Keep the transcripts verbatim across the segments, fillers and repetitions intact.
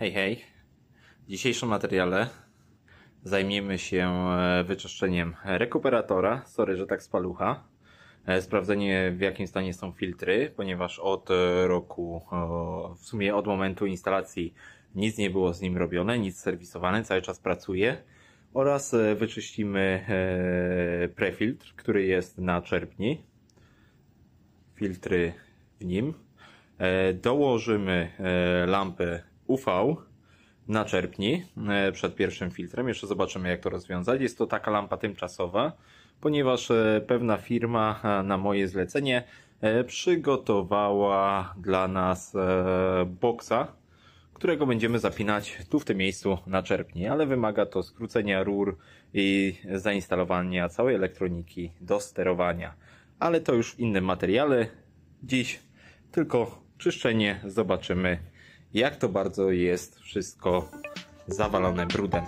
Hej, hej. W dzisiejszym materiale zajmiemy się wyczyszczeniem rekuperatora. Sorry, że tak spalucha. Sprawdzenie, w jakim stanie są filtry, ponieważ od roku, w sumie od momentu instalacji, nic nie było z nim robione, nic serwisowane, cały czas pracuje. Oraz wyczyścimy prefiltr, który jest na czerpni. Filtry w nim. Dołożymy lampę U V na czerpni przed pierwszym filtrem. Jeszcze zobaczymy, jak to rozwiązać. Jest to taka lampa tymczasowa, ponieważ pewna firma na moje zlecenie przygotowała dla nas boksa, którego będziemy zapinać tu w tym miejscu na czerpni, ale wymaga to skrócenia rur i zainstalowania całej elektroniki do sterowania. Ale to już w innym materiale. Dziś tylko czyszczenie. Zobaczymy, jak to bardzo jest wszystko zawalone brudem.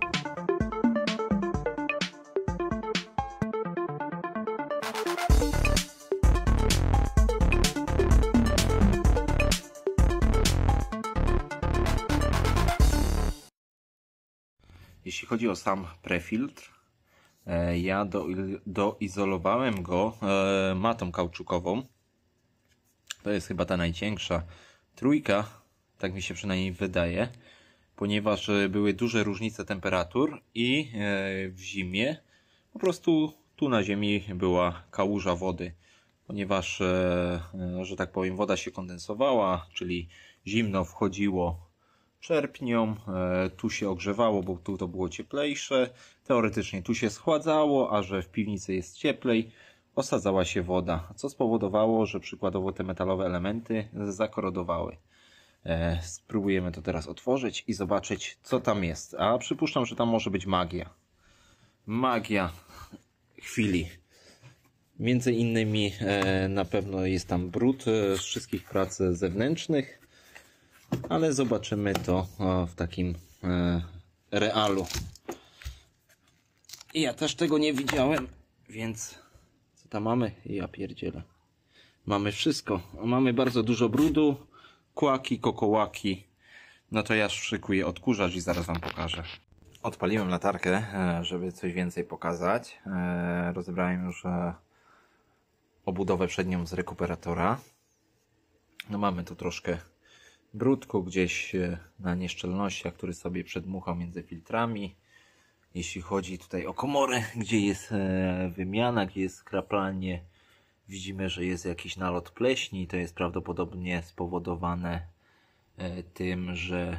Jeśli chodzi o sam prefiltr, ja do, doizolowałem go matą kauczukową. To jest chyba ta najcięższa trójka, tak mi się przynajmniej wydaje, ponieważ były duże różnice temperatur i w zimie po prostu tu na ziemi była kałuża wody, ponieważ, że tak powiem, woda się kondensowała, czyli zimno wchodziło czerpnią, tu się ogrzewało, bo tu to było cieplejsze, teoretycznie tu się schładzało, a że w piwnicy jest cieplej, osadzała się woda, co spowodowało, że przykładowo te metalowe elementy zakorodowały. E, spróbujemy to teraz otworzyć i zobaczyć, co tam jest. A przypuszczam, że tam może być magia. Magia chwili. Między innymi e, na pewno jest tam brud z wszystkich prac zewnętrznych, ale zobaczymy to o, w takim e, realu. I ja też tego nie widziałem, więc... Tam mamy, ja pierdzielę. Mamy wszystko. Mamy bardzo dużo brudu, kłaki, kokołaki. No to ja szykuję odkurzacz i zaraz wam pokażę. Odpaliłem latarkę, żeby coś więcej pokazać. Rozebrałem już obudowę przednią z rekuperatora. No mamy tu troszkę brudku gdzieś na nieszczelnościach, który sobie przedmuchał między filtrami. Jeśli chodzi tutaj o komorę, gdzie jest wymiana, gdzie jest skraplanie, widzimy, że jest jakiś nalot pleśni. To jest prawdopodobnie spowodowane tym, że,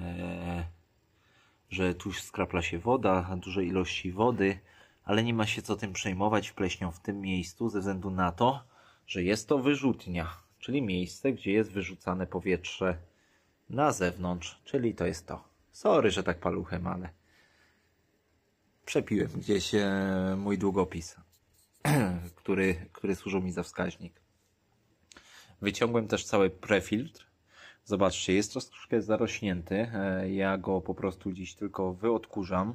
że tu skrapla się woda, duże ilości wody, ale nie ma się co tym przejmować pleśnią w tym miejscu ze względu na to, że jest to wyrzutnia, czyli miejsce, gdzie jest wyrzucane powietrze na zewnątrz, czyli to jest to. Sorry, że tak paluchem, ale... Przepiłem gdzieś e, mój długopis, który, który służył mi za wskaźnik. Wyciągłem też cały prefiltr. Zobaczcie, jest troszkę zarośnięty. E, ja go po prostu dziś tylko wyodkurzam.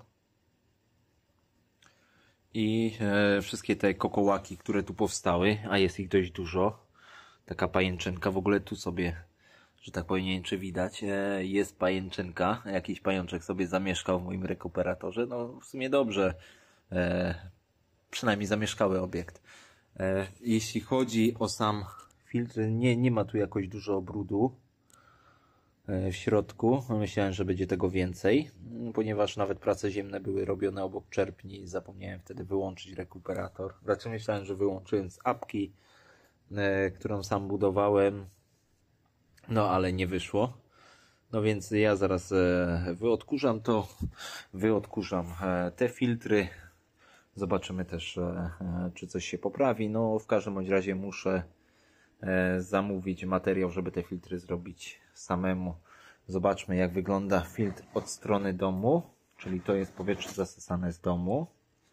I e, wszystkie te kokołaki, które tu powstały, a jest ich dość dużo. Taka pajęczynka, w ogóle tu sobie, że tak powiem, nie wiem czy widać, jest pajęczynka, jakiś pajączek sobie zamieszkał w moim rekuperatorze, no w sumie dobrze, e, przynajmniej zamieszkały obiekt. E, jeśli chodzi o sam filtr, nie, nie ma tu jakoś dużo brudu e, w środku, myślałem, że będzie tego więcej, ponieważ nawet prace ziemne były robione obok czerpni, zapomniałem wtedy wyłączyć rekuperator, raczej myślałem, że wyłączyłem z apki, e, którą sam budowałem. No, ale nie wyszło. No więc ja zaraz e, wyodkurzam to. Wyodkurzam e, te filtry. Zobaczymy też, e, e, czy coś się poprawi. No, w każdym bądź razie muszę e, zamówić materiał, żeby te filtry zrobić samemu. Zobaczmy, jak wygląda filtr od strony domu. Czyli to jest powietrze zasysane z domu.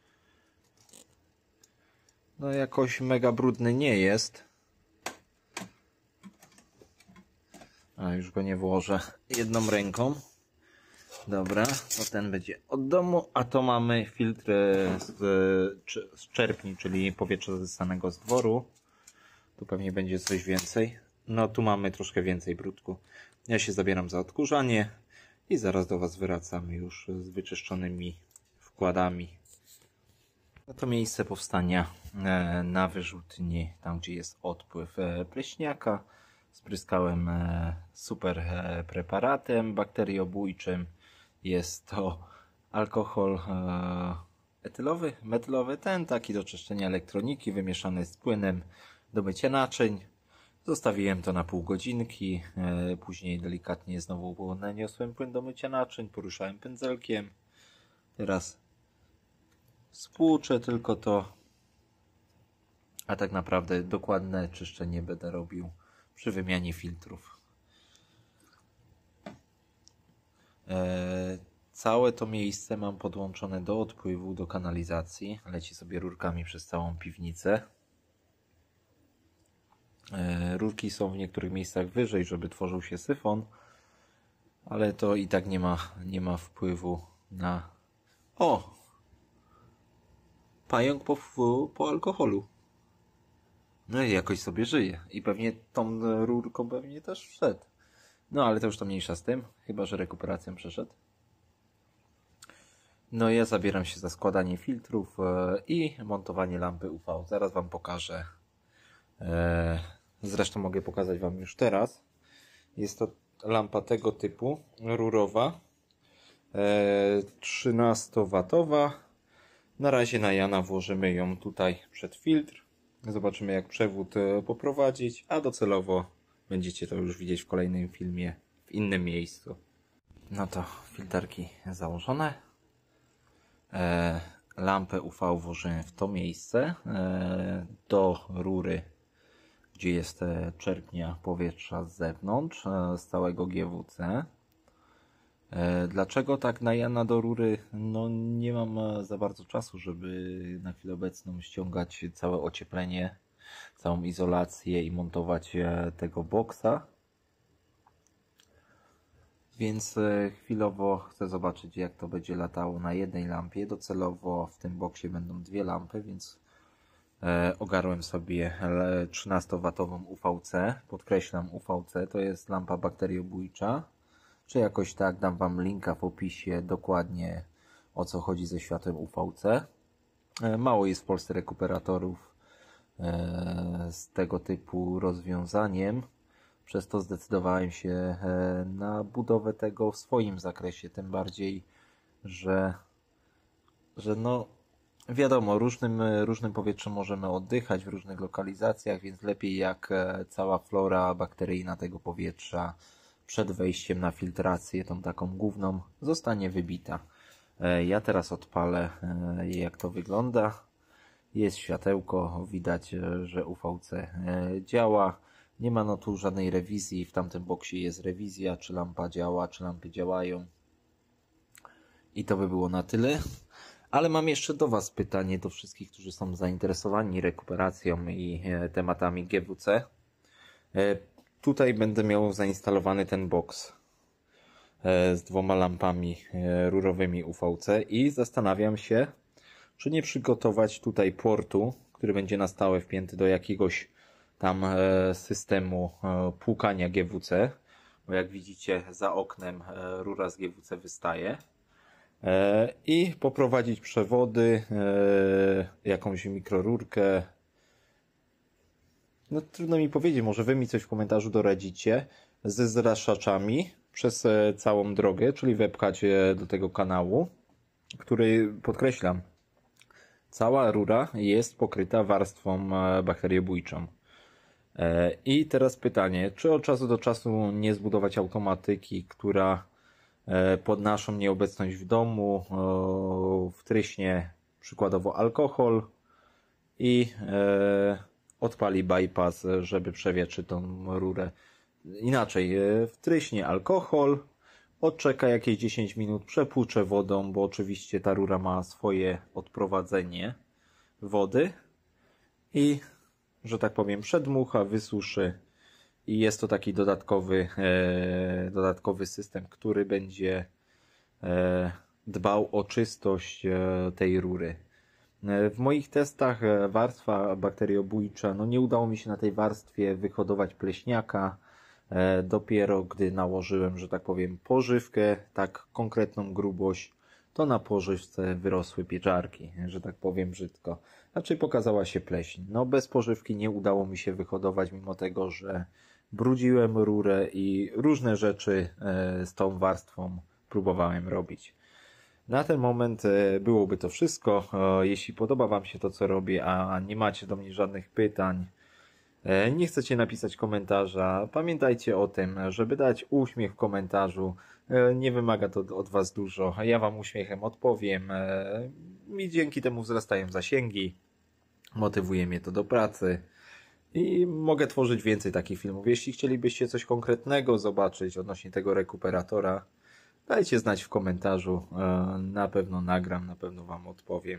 No, jakoś mega brudny nie jest. A już go nie włożę jedną ręką. Dobra, to ten będzie od domu, a to mamy filtr z, z czerpni, czyli powietrza zasysanego z dworu. Tu pewnie będzie coś więcej. No tu mamy troszkę więcej brudku. Ja się zabieram za odkurzanie. i zaraz do Was wracamy już z wyczyszczonymi wkładami. No to miejsce powstania na wyrzutni, tam gdzie jest odpływ pleśniaka, spryskałem super preparatem bakteriobójczym. Jest to alkohol etylowy, metylowy, ten taki do czyszczenia elektroniki, wymieszany z płynem do mycia naczyń. Zostawiłem to na pół godzinki, później delikatnie znowu naniosłem płyn do mycia naczyń, poruszałem pędzelkiem. Teraz spłuczę tylko to, a tak naprawdę dokładne czyszczenie będę robił przy wymianie filtrów. Eee, całe to miejsce mam podłączone do odpływu, do kanalizacji. Leci sobie rurkami przez całą piwnicę. Eee, rurki są w niektórych miejscach wyżej, żeby tworzył się syfon, ale to i tak nie ma, nie ma wpływu na... O! Pająk po, po alkoholu. No i jakoś sobie żyje. I pewnie tą rurką pewnie też wszedł. No ale to już to mniejsza z tym. Chyba że rekuperacją przeszedł. No ja zabieram się za składanie filtrów i montowanie lampy U V. Zaraz Wam pokażę. Zresztą mogę pokazać Wam już teraz. Jest to lampa tego typu. Rurowa. trzynastowatowa. Na razie na Jana włożymy ją tutaj przed filtr. Zobaczymy jak przewód poprowadzić, a docelowo będziecie to już widzieć w kolejnym filmie w innym miejscu. No to filterki założone. E, lampę U V włożyłem w to miejsce e, do rury, gdzie jest czerpnia powietrza z zewnątrz, e, z całego G W C. Dlaczego tak na Jana do rury? No nie mam za bardzo czasu, żeby na chwilę obecną ściągać całe ocieplenie, całą izolację i montować tego boksa. Więc chwilowo chcę zobaczyć jak to będzie latało na jednej lampie. Docelowo w tym boksie będą dwie lampy, więc ogarłem sobie trzynastowatową U V C. Podkreślam U V C, to jest lampa bakteriobójcza. Czy jakoś tak, dam Wam linka w opisie dokładnie o co chodzi ze światłem U V C. Mało jest w Polsce rekuperatorów z tego typu rozwiązaniem, przez to zdecydowałem się na budowę tego w swoim zakresie, tym bardziej, że, że no wiadomo, różnym, różnym powietrzem możemy oddychać w różnych lokalizacjach, więc lepiej jak cała flora bakteryjna tego powietrza przed wejściem na filtrację, tą taką główną, zostanie wybita. Ja teraz odpalę jak to wygląda. Jest światełko, widać, że U V C działa. Nie ma no tu żadnej rewizji, w tamtym boksie jest rewizja, czy lampa działa, czy lampy działają. I to by było na tyle. Ale mam jeszcze do Was pytanie, do wszystkich, którzy są zainteresowani rekuperacją i tematami G W C. Tutaj będę miał zainstalowany ten boks z dwoma lampami rurowymi U V C i zastanawiam się, czy nie przygotować tutaj portu, który będzie na stałe wpięty do jakiegoś tam systemu płukania G W C, bo jak widzicie za oknem rura z G W C wystaje, i poprowadzić przewody, jakąś mikrorurkę. No trudno mi powiedzieć, może Wy mi coś w komentarzu doradzicie, ze zraszaczami przez całą drogę, czyli wepchać do tego kanału, który, podkreślam, cała rura jest pokryta warstwą bakteriobójczą. I teraz pytanie, czy od czasu do czasu nie zbudować automatyki, która pod naszą nieobecność w domu wtryśnie przykładowo alkohol i odpali bypass, żeby przewietrzyć tą rurę. Inaczej, wtryśnie alkohol, odczeka jakieś dziesięć minut, przepłucze wodą, bo oczywiście ta rura ma swoje odprowadzenie wody i, że tak powiem, przedmucha, wysuszy i jest to taki dodatkowy, e, dodatkowy system, który będzie e, dbał o czystość e, tej rury. W moich testach warstwa bakteriobójcza, no nie udało mi się na tej warstwie wyhodować pleśniaka, E, dopiero gdy nałożyłem, że tak powiem, pożywkę, tak konkretną grubość, to na pożywce wyrosły pieczarki, że tak powiem brzydko. Znaczy pokazała się pleśń. No bez pożywki nie udało mi się wyhodować, mimo tego, że brudziłem rurę i różne rzeczy e, z tą warstwą próbowałem robić. Na ten moment byłoby to wszystko. Jeśli podoba Wam się to, co robię, a nie macie do mnie żadnych pytań, nie chcecie napisać komentarza, pamiętajcie o tym, żeby dać uśmiech w komentarzu. Nie wymaga to od Was dużo. Ja Wam uśmiechem odpowiem. Mi dzięki temu wzrastają zasięgi. Motywuje mnie to do pracy. I mogę tworzyć więcej takich filmów. Jeśli chcielibyście coś konkretnego zobaczyć odnośnie tego rekuperatora, dajcie znać w komentarzu, na pewno nagram, na pewno Wam odpowiem.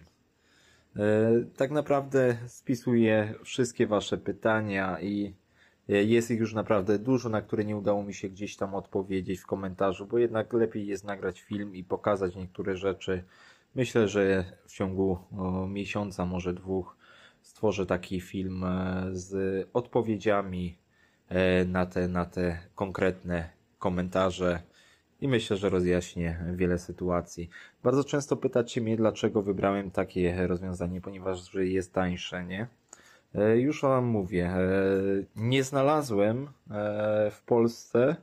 Tak naprawdę spisuję wszystkie Wasze pytania i jest ich już naprawdę dużo, na które nie udało mi się gdzieś tam odpowiedzieć w komentarzu, bo jednak lepiej jest nagrać film i pokazać niektóre rzeczy. Myślę, że w ciągu miesiąca, może dwóch, stworzę taki film z odpowiedziami na te, na te konkretne komentarze. I myślę, że rozjaśnię wiele sytuacji. Bardzo często pytacie mnie, dlaczego wybrałem takie rozwiązanie, ponieważ jest tańsze, nie? Już Wam mówię, nie znalazłem w Polsce,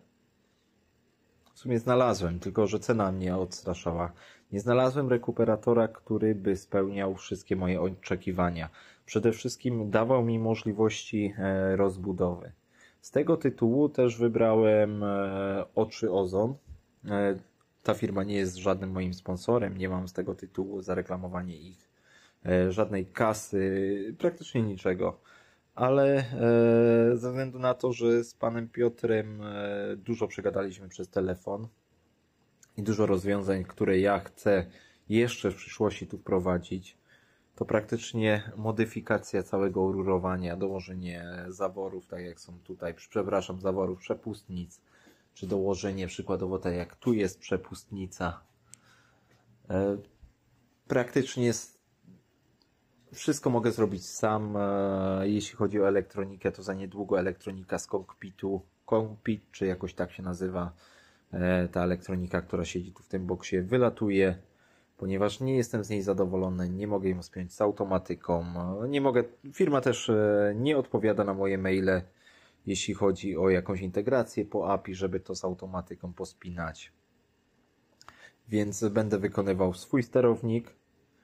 w sumie znalazłem, tylko że cena mnie odstraszała. Nie znalazłem rekuperatora, który by spełniał wszystkie moje oczekiwania. Przede wszystkim dawał mi możliwości rozbudowy. Z tego tytułu też wybrałem Oczy Ozon. Ta firma nie jest żadnym moim sponsorem, nie mam z tego tytułu za reklamowanie ich żadnej kasy, praktycznie niczego. Ale ze względu na to, że z panem Piotrem dużo przegadaliśmy przez telefon i dużo rozwiązań, które ja chcę jeszcze w przyszłości tu wprowadzić, to praktycznie modyfikacja całego rurowania, dołożenie zaworów, tak jak są tutaj, przepraszam, zaworów, przepustnic, czy dołożenie przykładowo tak jak tu jest przepustnica. E, praktycznie jest, wszystko mogę zrobić sam. E, jeśli chodzi o elektronikę, to za niedługo elektronika z kokpitu, kokpit, czy jakoś tak się nazywa, e, ta elektronika, która siedzi tu w tym boksie, wylatuje, ponieważ nie jestem z niej zadowolony, nie mogę ją spiąć z automatyką, nie mogę, firma też e, nie odpowiada na moje maile, jeśli chodzi o jakąś integrację po A P I, żeby to z automatyką pospinać. Więc będę wykonywał swój sterownik.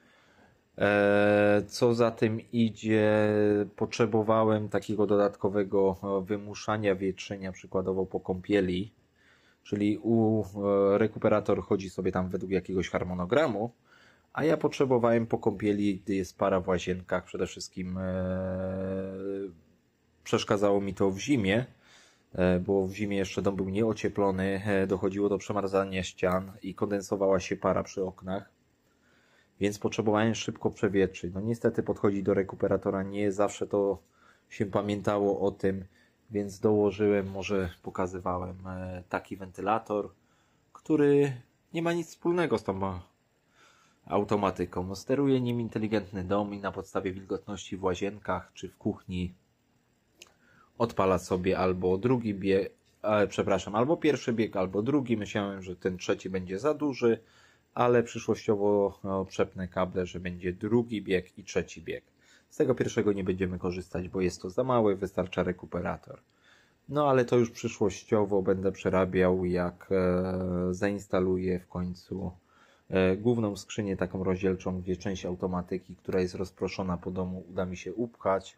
Co za tym idzie, potrzebowałem takiego dodatkowego wymuszania wietrzenia, przykładowo po kąpieli. Czyli u rekuperator chodzi sobie tam według jakiegoś harmonogramu, a ja potrzebowałem po kąpieli, gdy jest para w łazienkach, przede wszystkim przeszkadzało mi to w zimie, bo w zimie jeszcze dom był nieocieplony, dochodziło do przemarzania ścian i kondensowała się para przy oknach, więc potrzebowałem szybko przewietrzyć. No niestety podchodzić do rekuperatora nie zawsze to się pamiętało o tym, więc dołożyłem, może pokazywałem, taki wentylator, który nie ma nic wspólnego z tą automatyką. Steruje nim inteligentny dom i na podstawie wilgotności w łazienkach czy w kuchni odpala sobie albo drugi bieg, e, przepraszam, albo pierwszy bieg, albo drugi. Myślałem, że ten trzeci będzie za duży, ale przyszłościowo no, przepnę kable, że będzie drugi bieg i trzeci bieg. Z tego pierwszego nie będziemy korzystać, bo jest to za mały, wystarcza rekuperator. No ale to już przyszłościowo będę przerabiał, jak e, zainstaluję w końcu e, główną skrzynię taką rozdzielczą, gdzie część automatyki, która jest rozproszona po domu, uda mi się upchać.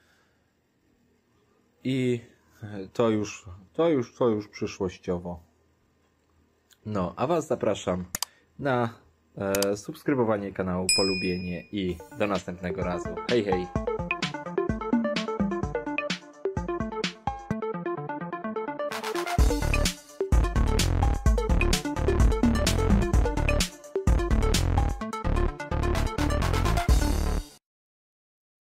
I to już, to już, to już przyszłościowo. No, a Was zapraszam na e, subskrybowanie kanału, polubienie i do następnego razu. Hej, hej!